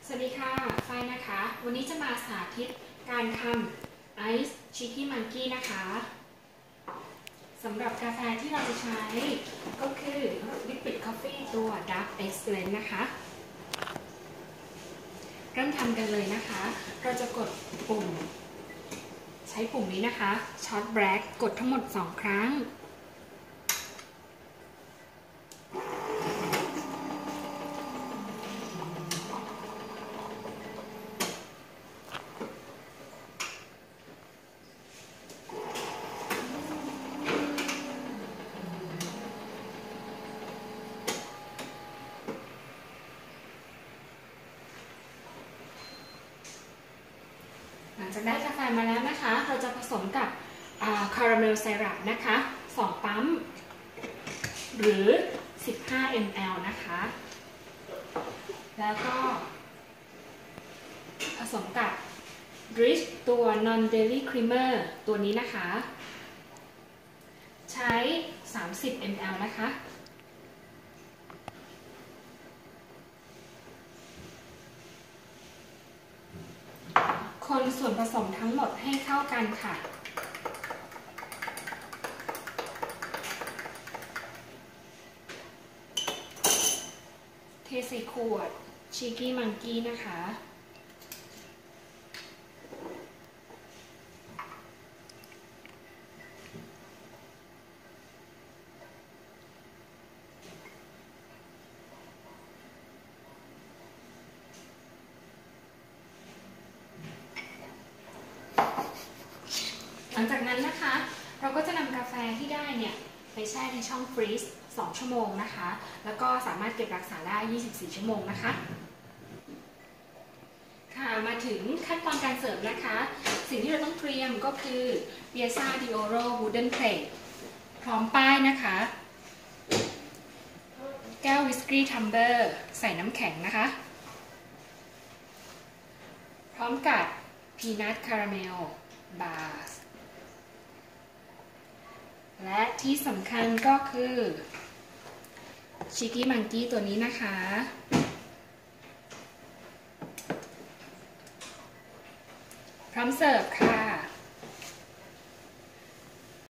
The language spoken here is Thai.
สวัสดีค่ะฝ้ายนะคะวันนี้จะมาสาธิตการทำไอซ์ชิคกี้มังกี้นะคะสำหรับกาแฟที่เราจะใช้ก็คือ Liquid Coffee ตัว Dark Excellence นะคะเริ่มทำกันเลยนะคะเราจะกดปุ่มใช้ปุ่มนี้นะคะ Shot Black กดทั้งหมด2 ครั้งหลังจากได้กาแฟมาแล้วนะคะเราจะผสมกับคาราเมลไซรัปนะคะ2 ปั๊มหรือ15 ml นะคะแล้วก็ผสมกับ Rich ตัว Non Dairy Creamer ตัวนี้นะคะใช้30 ml นะคะคนส่วนผสมทั้งหมดให้เข้ากันค่ะเทใส่ขวดชิคกี้มังกี้นะคะหลังจากนั้นนะคะเราก็จะนำกาแฟที่ได้เนี่ยไปแช่ในช่องฟรีซ2 ชั่วโมงนะคะแล้วก็สามารถเก็บรักษาได้24 ชั่วโมงนะคะค่ะมาถึงขั้นตอนการเสิร์ฟนะคะสิ่งที่เราต้องเตรียมก็คือเบียซ่าดิโอโรวูดเดนเพลทพร้อมป้ายนะคะแก้ววิสกี้ทัมเบอร์ใส่น้ำแข็งนะคะพร้อมกับพีนัทคาราเมลบาร์และที่สำคัญก็คือชิคกี้มังกี้ตัวนี้นะคะพร้อมเสิร์ฟค่ะ